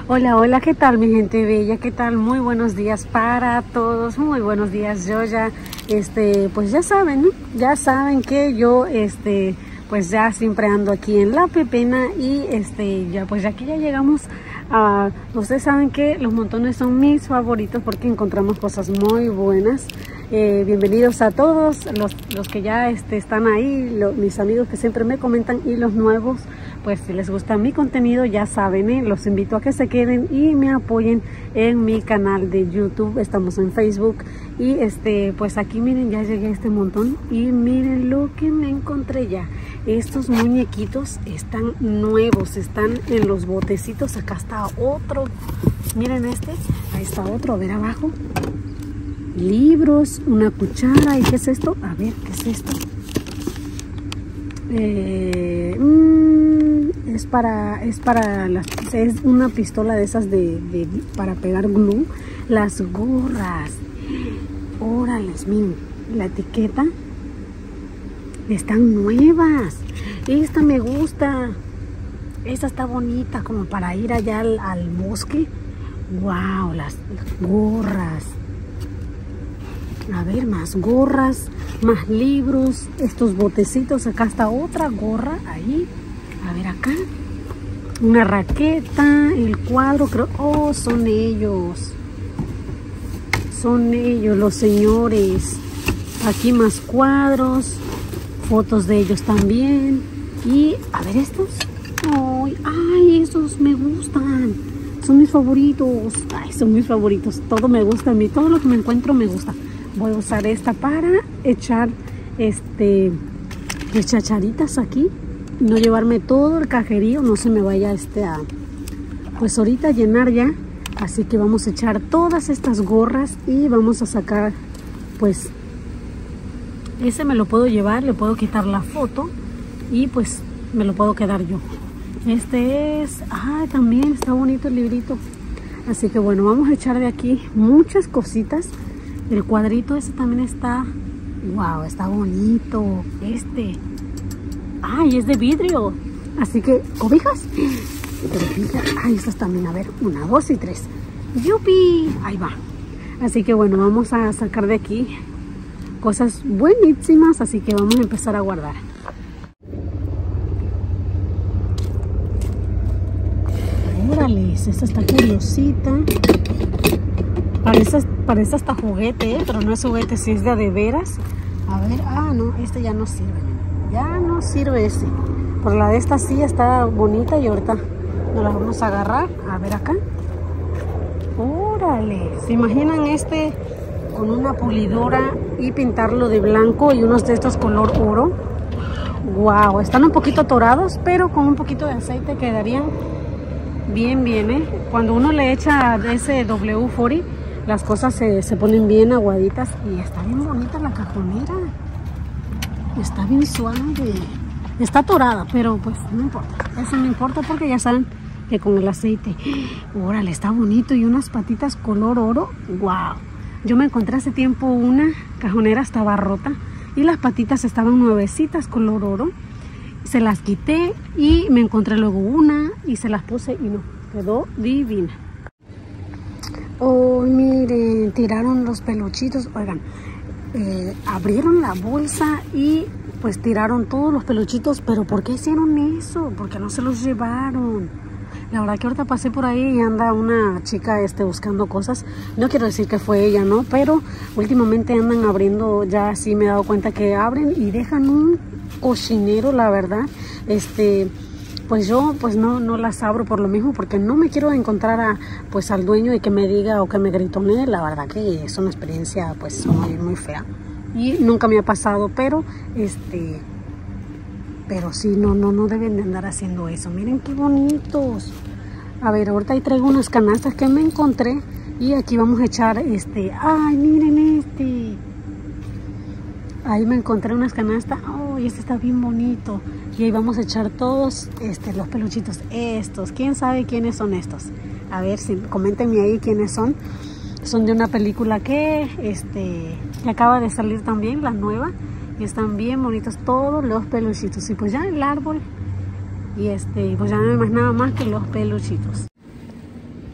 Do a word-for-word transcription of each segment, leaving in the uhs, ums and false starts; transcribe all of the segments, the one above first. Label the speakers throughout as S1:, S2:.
S1: Hola, hola, ¿qué tal mi gente bella? ¿Qué tal? Muy buenos días para todos, muy buenos días. Yo ya, este, pues ya saben, ¿no? Ya saben que yo, este, pues ya siempre ando aquí en La Pepena y, este, ya, pues ya que ya llegamos a, ustedes saben que los montones son mis favoritos porque encontramos cosas muy buenas. Eh, bienvenidos a todos los, los que ya este, están ahí, lo, mis amigos que siempre me comentan y los nuevos, pues si les gusta mi contenido ya saben, ¿eh? Los invito a que se queden y me apoyen en mi canal de YouTube. Estamos en Facebook y este pues aquí miren, ya llegué a este montón y miren lo que me encontré ya. Estos muñequitos están nuevos, están en los botecitos. Acá está otro, miren este, ahí está otro, a ver abajo. Libros, una cuchara. ¿Y qué es esto? A ver, ¿qué es esto? Eh, mmm, es para es para las, es una pistola de esas de, de para pegar glue. Las gorras, órales, miren la etiqueta, están nuevas. Esta me gusta, esta está bonita como para ir allá al, al bosque. Wow, las gorras. A ver, más gorras, más libros, estos botecitos. Acá está otra gorra, ahí. A ver acá. Una raqueta, el cuadro, creo. Oh, son ellos. Son ellos, los señores. Aquí más cuadros, fotos de ellos también. Y, a ver estos. Ay, ay, estos me gustan. Son mis favoritos. Ay, son mis favoritos. Todo me gusta a mí. Todo lo que me encuentro me gusta. Voy a usar esta para echar este pues, chacharitas aquí, no llevarme todo el cajerío, no se me vaya este a pues ahorita a llenar ya. Así que vamos a echar todas estas gorras y vamos a sacar, pues ese me lo puedo llevar, le puedo quitar la foto y pues me lo puedo quedar yo. Este es, ah, también está bonito el librito. Así que bueno, vamos a echar de aquí muchas cositas. El cuadrito ese también está, wow, está bonito. Este, ay, es de vidrio. Así que, ¿cobijas? Pero fíjate, ay, estas también, a ver, una, dos y tres. ¡Yupi! Ahí va. Así que bueno, vamos a sacar de aquí cosas buenísimas. Así que vamos a empezar a guardar. Órale, esta está curiosita. Parece, parece hasta juguete, ¿eh? Pero no es juguete, si es de a de veras. A ver, ah, no, este ya no sirve. Ya no sirve este. Por la de esta sí está bonita y ahorita nos la vamos a agarrar. A ver acá. Órale, ¿se imaginan este con una pulidora y pintarlo de blanco y unos de estos color oro? Wow, están un poquito atorados, pero con un poquito de aceite quedarían bien, bien, ¿eh? Cuando uno le echa ese W cuarenta, las cosas se, se ponen bien aguaditas y está bien bonita la cajonera. Está bien suave. Está atorada, pero pues no importa. Eso no importa porque ya saben que con el aceite. Órale, está bonito y unas patitas color oro. Wow. Yo me encontré hace tiempo una cajonera, estaba rota y las patitas estaban nuevecitas color oro. Se las quité y me encontré luego una y se las puse y no, quedó divina. Oh, miren, tiraron los peluchitos. Oigan, eh, abrieron la bolsa y pues tiraron todos los peluchitos. Pero ¿por qué hicieron eso? ¿Por qué no se los llevaron? La verdad que ahorita pasé por ahí y anda una chica este, buscando cosas. No quiero decir que fue ella, ¿no? Pero últimamente andan abriendo, ya sí me he dado cuenta que abren y dejan un cochinero, la verdad. Este... Pues yo pues no, no las abro por lo mismo, porque no me quiero encontrar a, pues al dueño y que me diga o que me gritone. La verdad que es una experiencia pues muy, muy fea y nunca me ha pasado, pero este pero sí, no, no, no deben de andar haciendo eso. Miren qué bonitos. A ver, ahorita ahí traigo unas canastas que me encontré y aquí vamos a echar este, ay, miren este. Ahí me encontré unas canastas. Oh, y este está bien bonito. Y ahí vamos a echar todos este, los peluchitos. Estos. ¿Quién sabe quiénes son estos? A ver, si coméntenme ahí quiénes son. Son de una película que, este, que acaba de salir también, la nueva. Y están bien bonitos todos los peluchitos. Y pues ya el árbol. Y este, pues ya no hay más nada más que los peluchitos.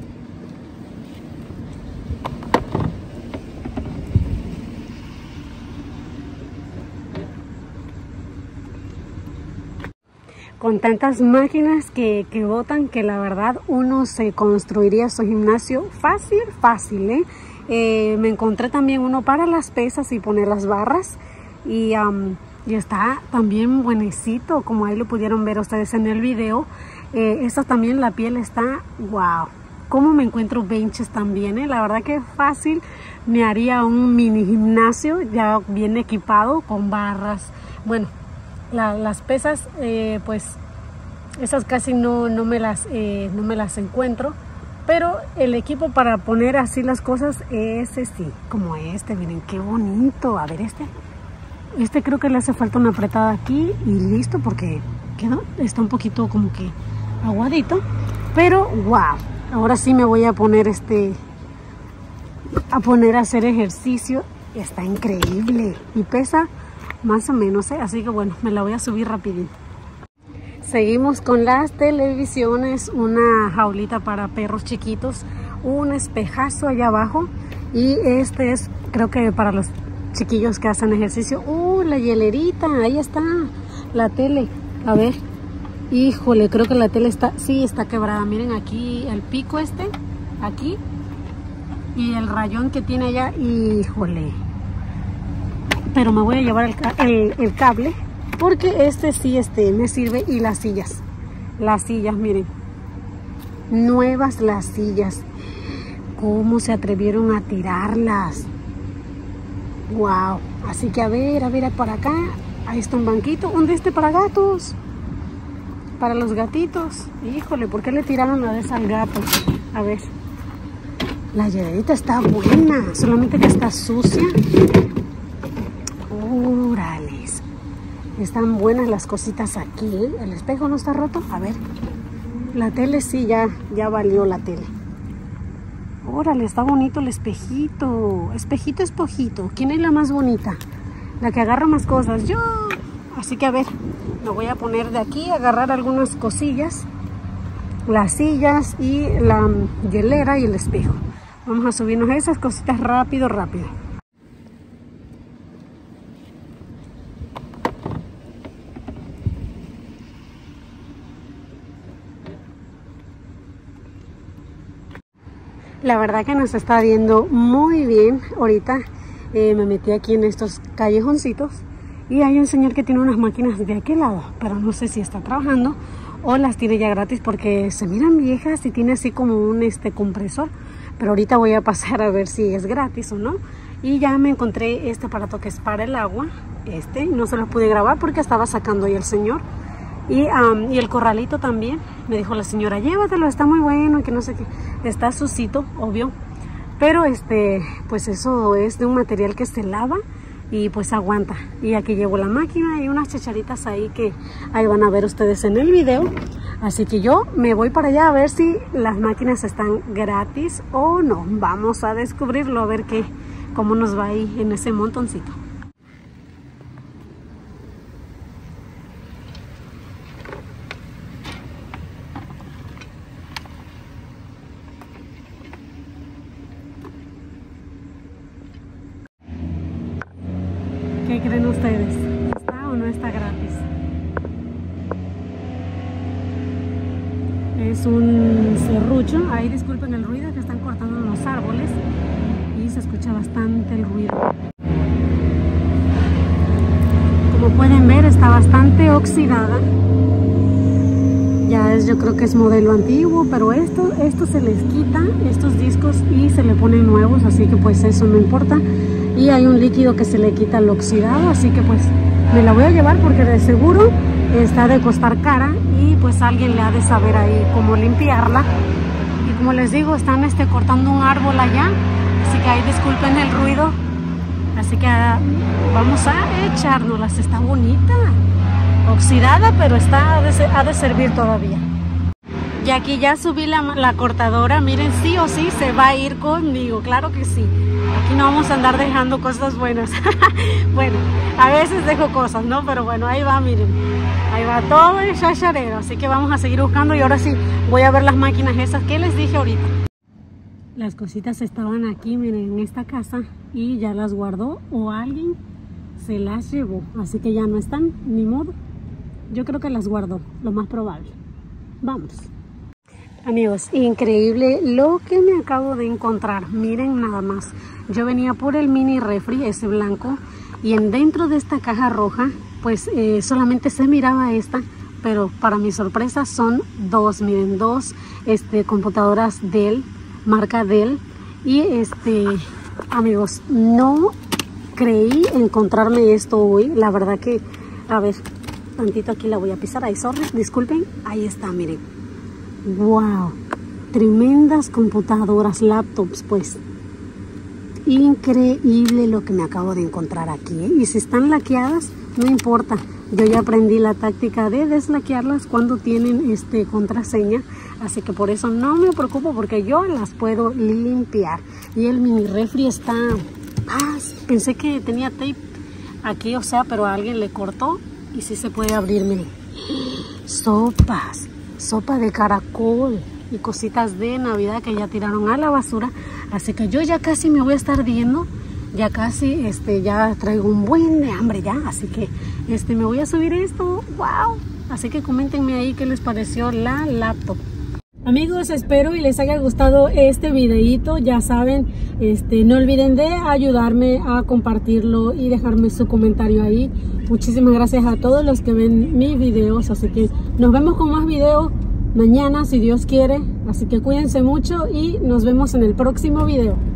S1: con tantas máquinas que, que botan, que la verdad uno se construiría su gimnasio fácil, fácil, ¿eh? Eh, me encontré también uno para las pesas y poner las barras y, um, y está también buenecito, como ahí lo pudieron ver ustedes en el video. Eh, esta también, la piel está wow. Como me encuentro benches también, ¿eh? La verdad que fácil me haría un mini gimnasio ya bien equipado con barras. Bueno, la, las pesas eh, pues esas casi no, no, me las, eh, no me las encuentro, pero el equipo para poner así las cosas, ese sí, como este, miren qué bonito. A ver, este este creo que le hace falta una apretada aquí y listo, porque quedó, está un poquito como que aguadito, pero wow. Ahora sí me voy a poner este a poner a hacer ejercicio. Está increíble y pesa más o menos, ¿eh? Así que bueno, me la voy a subir rapidito. Seguimos con las televisiones, una jaulita para perros chiquitos, un espejazo allá abajo y este es creo que para los chiquillos que hacen ejercicio. Uh, la hielerita, ahí está la tele. A ver, híjole, creo que la tele está, sí está quebrada. Miren aquí el pico este, aquí, y el rayón que tiene allá, híjole. Pero me voy a llevar el, el, el cable, porque este sí este, me sirve. Y las sillas, las sillas, miren, nuevas las sillas. ¿Cómo se atrevieron a tirarlas? Wow. Así que a ver, a ver, para acá, ahí está un banquito, un de este para gatos. Para los gatitos. Híjole, ¿por qué le tiraron la de esa al gato? A ver. La hielerita está buena, solamente que está sucia. Órales. Están buenas las cositas aquí, ¿eh? El espejo no está roto. A ver. La tele sí, ya, ya valió la tele. Órale, está bonito el espejito. Espejito, espojito. ¿Quién es la más bonita? La que agarra más cosas. Yo. Así que a ver, me voy a poner de aquí, a agarrar algunas cosillas, las sillas y la hielera y el espejo. Vamos a subirnos esas cositas rápido, rápido. La verdad que nos está viendo muy bien. Ahorita eh, me metí aquí en estos callejoncitos. Y hay un señor que tiene unas máquinas de aquel lado, pero no sé si está trabajando o las tiene ya gratis, porque se miran viejas y tiene así como un este compresor. Pero ahorita voy a pasar a ver si es gratis o no. Y ya me encontré este aparato que es para el agua. Este no se lo pude grabar porque estaba sacando ahí el señor. Y, um, y el corralito también. Me dijo la señora, llévatelo, está muy bueno y que no sé qué. Está sucito, obvio. Pero este, pues eso es de un material que se lava y pues aguanta. Y aquí llevo la máquina y unas chacharitas ahí que ahí van a ver ustedes en el video. Así que yo me voy para allá a ver si las máquinas están gratis o no. Vamos a descubrirlo, a ver qué, cómo nos va ahí en ese montoncito. ¿Qué creen ustedes? ¿Está o no está gratis? Es un serrucho. Ahí disculpen el ruido, que están cortando los árboles y se escucha bastante el ruido. Como pueden ver, está bastante oxidada. Ya es, yo creo que es modelo antiguo, pero esto, esto se les quita, estos discos, y se le ponen nuevos, así que pues eso no importa. Y hay un líquido que se le quita lo oxidado, así que pues me la voy a llevar porque de seguro está de costar cara y pues alguien le ha de saber ahí cómo limpiarla. Y como les digo, están este, cortando un árbol allá, así que ahí disculpen el ruido. Así que uh, vamos a echárnoslas. Está bonita, oxidada, pero está, ha de, ha de servir todavía. Y aquí ya subí la, la cortadora. Miren, sí o sí se va a ir conmigo, claro que sí. Aquí no vamos a andar dejando cosas buenas. Bueno, a veces dejo cosas, ¿no? Pero bueno, ahí va, miren. Ahí va todo el chacharero. Así que vamos a seguir buscando y ahora sí voy a ver las máquinas esas que les dije ahorita. Las cositas estaban aquí, miren, en esta casa, y ya las guardó o alguien se las llevó. Así que ya no están, ni modo. Yo creo que las guardó, lo más probable. Vamos. Amigos, increíble lo que me acabo de encontrar. Miren nada más. Yo venía por el mini refri, ese blanco, y en dentro de esta caja roja, pues eh, solamente se miraba esta, pero para mi sorpresa son dos, miren, dos este, computadoras Dell, marca Dell. Y este, amigos, no creí encontrarme esto hoy. La verdad que, a ver, tantito aquí la voy a pisar. Ahí, sorry, disculpen. Ahí está, miren. Wow, tremendas computadoras, laptops, pues. Increíble lo que me acabo de encontrar aquí, ¿eh? Y si están laqueadas, no importa. Yo ya aprendí la táctica de deslaquearlas cuando tienen este contraseña, así que por eso no me preocupo porque yo las puedo limpiar. Y el mini refri está... Ah, pensé que tenía tape aquí, o sea, pero a alguien le cortó y sí se puede abrir, miren. Sopas, sopa de caracol y cositas de Navidad que ya tiraron a la basura, así que yo ya casi me voy a estar viendo. Ya casi, este, ya traigo un buen de hambre ya, así que este, me voy a subir esto, wow. Así que coméntenme ahí qué les pareció la laptop. Amigos, espero y les haya gustado este videito. Ya saben, este, no olviden de ayudarme a compartirlo y dejarme su comentario ahí. Muchísimas gracias a todos los que ven mis videos, así que nos vemos con más videos mañana si Dios quiere. Así que cuídense mucho y nos vemos en el próximo video.